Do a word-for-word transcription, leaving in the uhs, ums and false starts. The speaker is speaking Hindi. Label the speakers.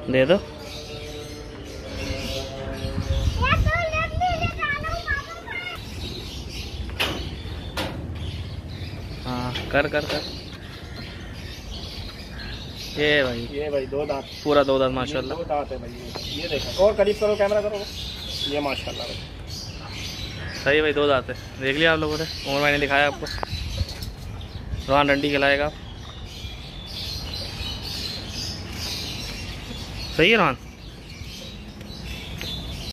Speaker 1: दे दो। हाँ कर कर कर। ये भाई
Speaker 2: ये भाई दो दांत,
Speaker 1: पूरा दो दांत माशाल्लाह।
Speaker 2: दो दांत है भाई। ये ये देखो और करीब करो, कैमरा करो। ये माशाल्लाह भाई
Speaker 1: सही भाई, दो दांत है। देख लिया आप लोगों ने, उमर भाई ने दिखाया आपको। रोहन डंडी खिलाएगा। सही है रोहन।